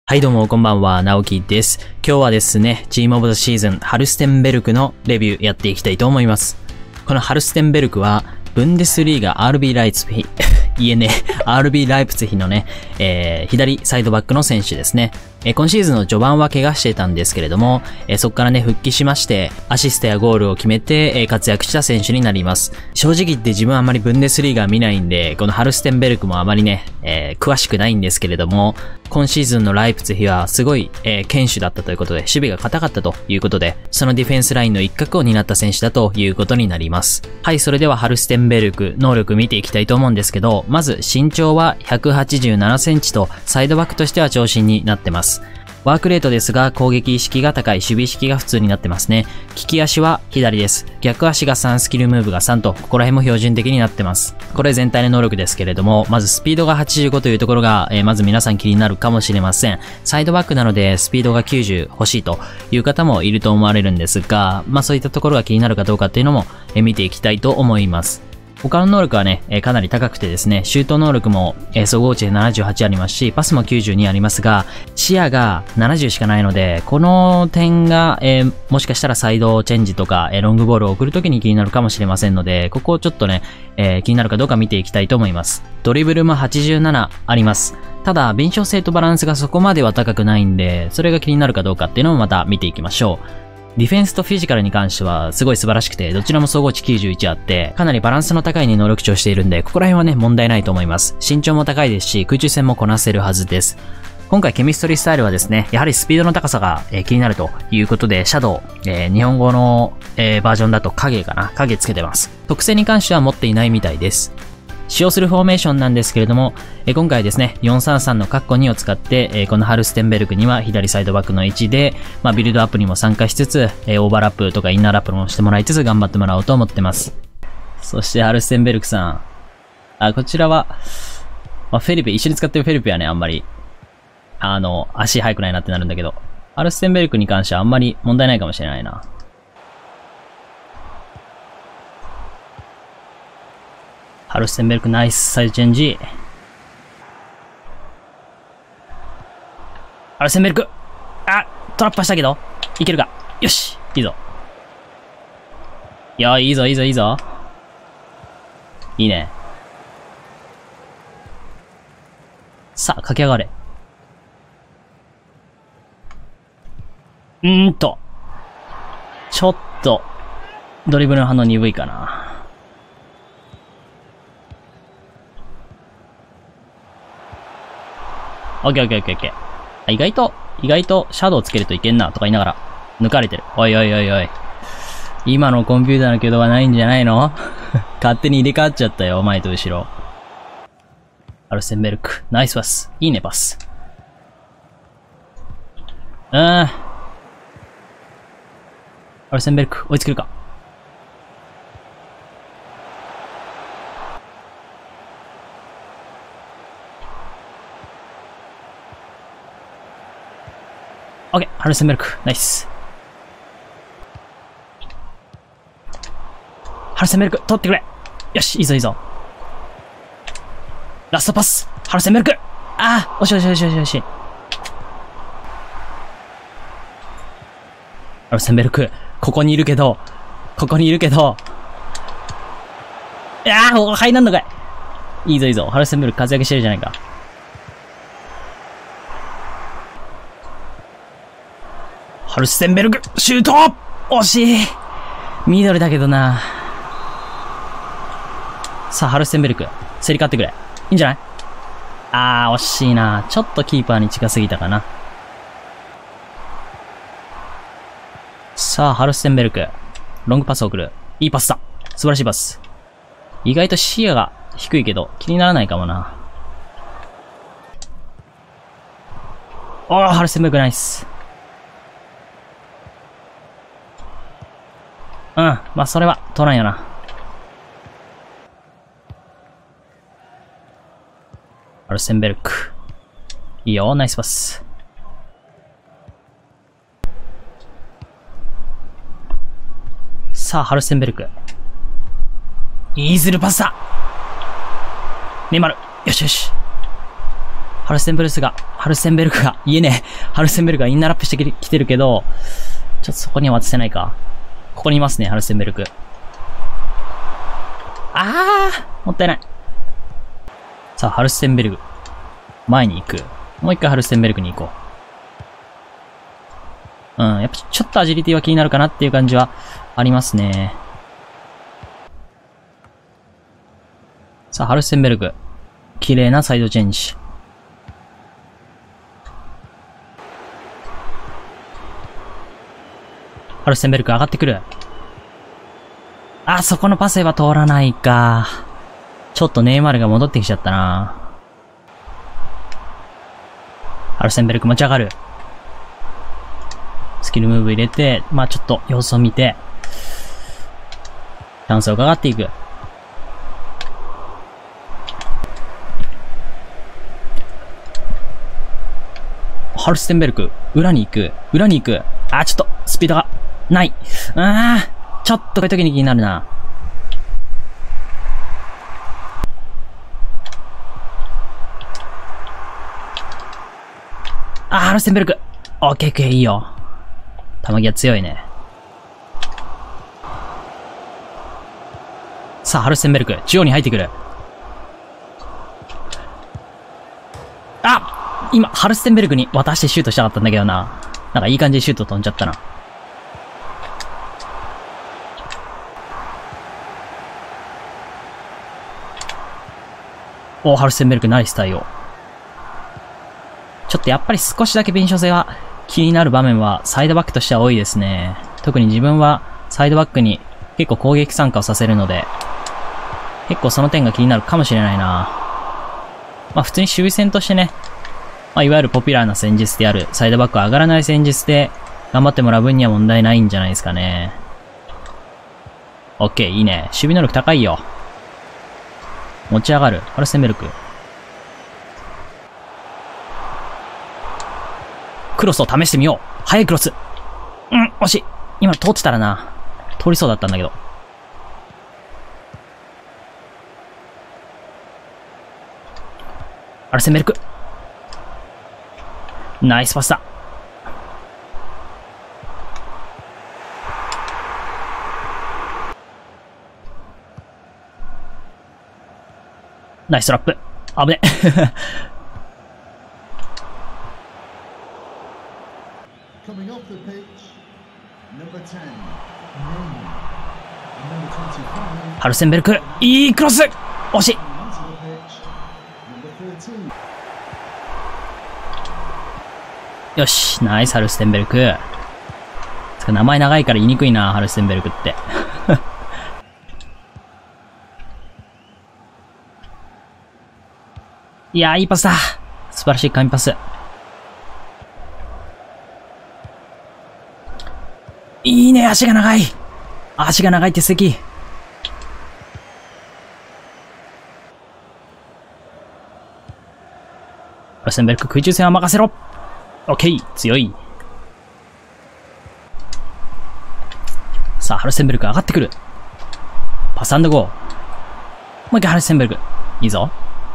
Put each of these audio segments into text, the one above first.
はいどうもこんばんは、直樹です。今日はですね、チームオブザシーズン、ハルステンベルクのレビューやっていきたいと思います。このハルステンベルクは、ブンデスリーガ RB ライツヒ、RB ライプツヒのね、左サイドバックの選手ですね。今シーズンの序盤は怪我してたんですけれども、そこからね、復帰しまして、アシストやゴールを決めて、活躍した選手になります。正直言って自分はあまりブンデスリーガ見ないんで、このハルステンベルクもあまりね、詳しくないんですけれども、今シーズンのライプツヒはすごい、堅守だったということで、守備が硬かったということで、そのディフェンスラインの一角を担った選手だということになります。はい、それではハルステンベルク、能力見ていきたいと思うんですけど、まず身長は187センチと、サイドバックとしては長身になってます。ワークレートですが、攻撃意識が高い、守備意識が普通になってますね。利き足は左です。逆足が3、スキルムーブが3と、ここら辺も標準的になってます。これ全体の能力ですけれども、まずスピードが85というところが、まず皆さん気になるかもしれません。サイドバックなので、スピードが90欲しいという方もいると思われるんですが、そういったところが気になるかどうかっていうのも、見ていきたいと思います。他の能力はね、かなり高くてですね、シュート能力も、総合値で78ありますし、パスも92ありますが、視野が70しかないので、この点が、もしかしたらサイドチェンジとか、ロングボールを送るときに気になるかもしれませんので、ここをちょっとね、気になるかどうか見ていきたいと思います。ドリブルも87あります。ただ、敏捷性とバランスがそこまでは高くないんで、それが気になるかどうかっていうのもまた見ていきましょう。ディフェンスとフィジカルに関してはすごい素晴らしくて、どちらも総合値91あって、かなりバランスの高い能力値をしているんで、ここら辺はね、問題ないと思います。身長も高いですし、空中戦もこなせるはずです。今回ケミストリースタイルはですね、やはりスピードの高さが、気になるということで、シャドウ、日本語の、バージョンだと影かな、影つけてます。特性に関しては持っていないみたいです。使用するフォーメーションなんですけれども、今回ですね、433のカッコ2を使って、このハルステンベルクには左サイドバックの位置で、ビルドアップにも参加しつつ、オーバーラップとかインナーラップもしてもらいつつ頑張ってもらおうと思ってます。そしてハルステンベルクさん。こちらは、フェリペ、一緒に使ってるフェリペはね、あんまり、足速くないなってなるんだけど、ハルステンベルクに関してはあんまり問題ないかもしれないな。ハルステンベルクナイスサイドチェンジ。ハルステンベルクトラップしたけどいけるか。よしいいぞ。いやいいぞいいぞいいぞ。いいね。さあ、駆け上がれ。ちょっと、ドリブルの反応鈍いかな。オッケーオッケーオッケーオッケー。意外と、シャドウつけるといけんな、とか言いながら、抜かれてる。おいおいおいおい。今のコンピューターの挙動はないんじゃないの勝手に入れ替わっちゃったよ、前と後ろ。ハルステンベルク、ナイスパス。いいね、パス。ハルステンベルク、追いつけるか。オッケー、ハルステンベルク、ナイス。ハルステンベルク、取ってくれ。よし、いいぞいいぞ。ラストパス、ハルステンベルク。惜しい惜しい惜しい惜しい。ハルステンベルク、ここにいるけど、入らんのかい。いいぞいいぞ、ハルステンベルク活躍してるじゃないか。ハルステンベルク、シュート惜しい。ミドルだけどな。さあ、ハルステンベルク、競り勝ってくれ。いいんじゃない？惜しいな。ちょっとキーパーに近すぎたかな。さあ、ハルステンベルク、ロングパスを送る。いいパスだ。素晴らしいパス。意外と視野が低いけど、気にならないかもな。ハルステンベルクナイス。それは、取らんよな。ハルステンベルク。いいよ、ナイスパス。さあ、ハルステンベルク。イーズルパスだ。ネイマール。よしよし。ハルステンベルクがハルステンベルクが、いえねえ。ハルステンベルクがインナーラップしてきてるけど、ちょっとそこには渡せないか。ここにいますね、ハルステンベルク。もったいない。さあ、ハルステンベルク。前に行く。もう一回ハルステンベルクに行こう。やっぱちょっとアジリティは気になるかなっていう感じはありますね。さあ、ハルステンベルク。綺麗なサイドチェンジ。ハルステンベルク上がってくる。そこのパスは通らないか。ちょっとネイマールが戻ってきちゃったな。ハルステンベルク持ち上がる。スキルムーブ入れて、ちょっと様子を見て、チャンスを伺っていく。ハルステンベルク、裏に行く。ちょっと、スピードが、ない。ちょっとこういう時に気になるな。ハルステンベルク。オッケー、いいよ。球際強いね。さあ、ハルステンベルク、中央に入ってくる。今、ハルステンベルクに渡してシュートしたかったんだけどな。なんかいい感じでシュート飛んじゃったな。ハルステンベルクナイス対応。ちょっとやっぱり少しだけ敏捷性は気になる場面はサイドバックとしては多いですね。特に自分はサイドバックに結構攻撃参加をさせるので、結構その点が気になるかもしれないな。普通に守備戦としてね、いわゆるポピュラーな戦術であるサイドバックは上がらない戦術で頑張ってもらう分には問題ないんじゃないですかね。オッケー、いいね。守備能力高いよ。持ち上がる。ハルステンベルク。クロスを試してみよう。速いクロス。惜しい。今通ってたらな。通りそうだったんだけど。ハルステンベルク。ナイスパスだ。ナイストラップ。危ね。ハルステンベルク、いいクロス。惜しい。よし、ナイスハルステンベルク。名前長いから言いにくいな、ハルステンベルクって。いやー、いいパスだ。素晴らしい神パス。いいね、足が長い。足が長いって素敵。ハルステンベルク、空中戦は任せろ。オッケー、強い。さあ、ハルステンベルク上がってくる。パス&ゴー。もう一回ハルステンベルク。いいぞ。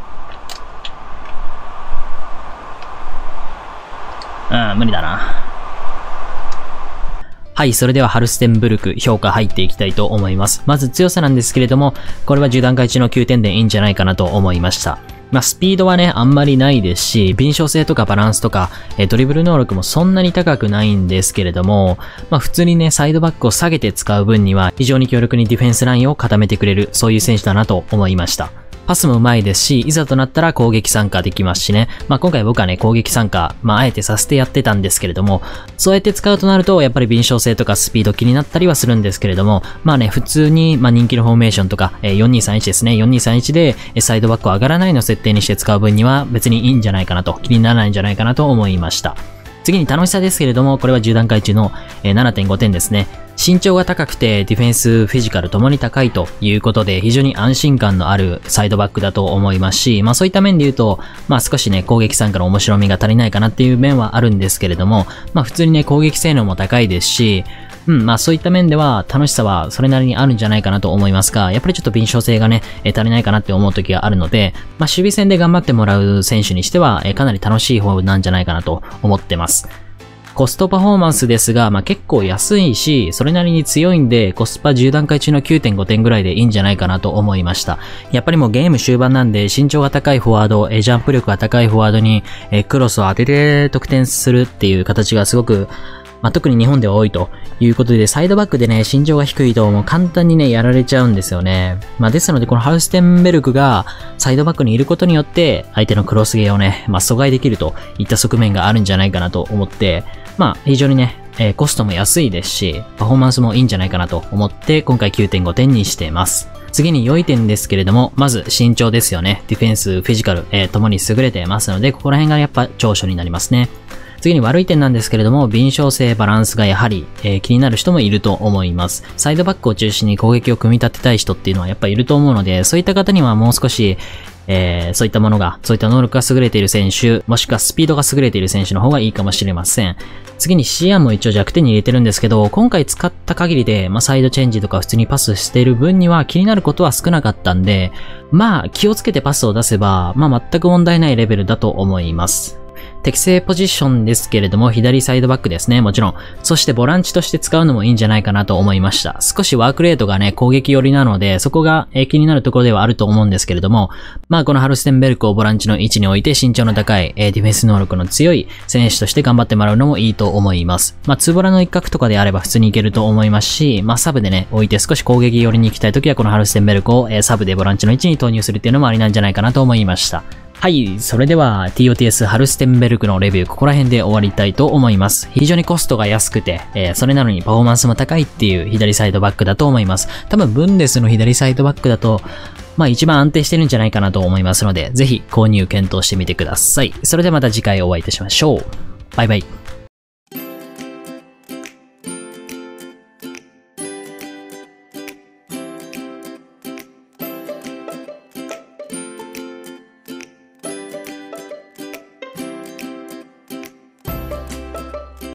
無理だな。はい、それではハルステンベルク評価入っていきたいと思います。まず強さなんですけれども、これは10段階中の9点でいいんじゃないかなと思いました。スピードはね、あんまりないですし、敏捷性とかバランスとか、ドリブル能力もそんなに高くないんですけれども、普通にね、サイドバックを下げて使う分には、非常に強力にディフェンスラインを固めてくれる、そういう選手だなと思いました。パスも上手いですし、いざとなったら攻撃参加できますしね。今回僕はね、攻撃参加、あえてさせてやってたんですけれども、そうやって使うとなると、やっぱり敏捷性とかスピード気になったりはするんですけれども、普通に、人気のフォーメーションとか、4231ですね。4231で、サイドバックを上がらないの設定にして使う分には、別にいいんじゃないかなと、気にならないんじゃないかなと思いました。次に楽しさですけれども、これは10段階中の 7.5 点ですね。身長が高くてディフェンス、フィジカルともに高いということで、非常に安心感のあるサイドバックだと思いますし、そういった面で言うと、少しね、攻撃参加の面白みが足りないかなっていう面はあるんですけれども、普通にね、攻撃性能も高いですし、 まあそういった面では楽しさはそれなりにあるんじゃないかなと思いますが、やっぱりちょっと敏捷性がね、足りないかなって思う時があるので、まあ守備戦で頑張ってもらう選手にしては、かなり楽しい方なんじゃないかなと思ってます。コストパフォーマンスですが、まあ結構安いし、それなりに強いんで、コスパ10段階中の 9.5 点ぐらいでいいんじゃないかなと思いました。やっぱりもうゲーム終盤なんで、身長が高いフォワード、ジャンプ力が高いフォワードに、クロスを当てて得点するっていう形がすごく、まあ、特に日本では多いということで、サイドバックでね、身長が低いともう簡単にね、やられちゃうんですよね。まあ、ですので、このハルステンベルクがサイドバックにいることによって、相手のクロスゲーをね、まあ、阻害できるといった側面があるんじゃないかなと思って、まあ、非常にね、コストも安いですし、パフォーマンスもいいんじゃないかなと思って、今回 9.5 点にしています。次に良い点ですけれども、まず身長ですよね。ディフェンス、フィジカル、ともに優れてますので、ここら辺がやっぱ長所になりますね。次に悪い点なんですけれども、敏捷性、バランスがやはり、気になる人もいると思います。サイドバックを中心に攻撃を組み立てたい人っていうのはやっぱいると思うので、そういった方にはもう少し、そういったものが、そういった能力が優れている選手、もしくはスピードが優れている選手の方がいいかもしれません。次に視野も一応弱点に入れてるんですけど、今回使った限りで、まあ、サイドチェンジとか普通にパスしている分には気になることは少なかったんで、まあ、気をつけてパスを出せば、まあ、全く問題ないレベルだと思います。適正ポジションですけれども、左サイドバックですね、もちろん。そしてボランチとして使うのもいいんじゃないかなと思いました。少しワークレートがね、攻撃寄りなので、そこが気になるところではあると思うんですけれども、まあこのハルステンベルクをボランチの位置に置いて身長の高い、ディフェンス能力の強い選手として頑張ってもらうのもいいと思います。まあツーボラの一角とかであれば普通にいけると思いますし、まあサブでね、置いて少し攻撃寄りに行きたいときはこのハルステンベルクを、サブでボランチの位置に投入するっていうのもありなんじゃないかなと思いました。はい。それでは TOTS ハルステンベルクのレビューここら辺で終わりたいと思います。非常にコストが安くて、それなのにパフォーマンスも高いっていう左サイドバックだと思います。多分ブンデスの左サイドバックだと、まあ一番安定してるんじゃないかなと思いますので、ぜひ購入検討してみてください。それではまた次回お会いいたしましょう。バイバイ。